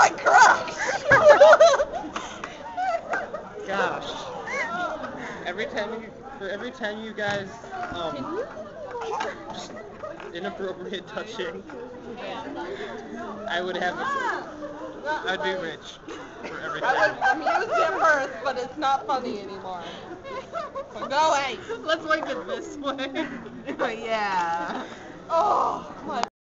my crotch! Gosh. Every time you guys just inappropriate touching, I'd be rich for every time. I was amused at first, but it's not funny anymore. So go away. Let's wipe it this way. Yeah. Oh my.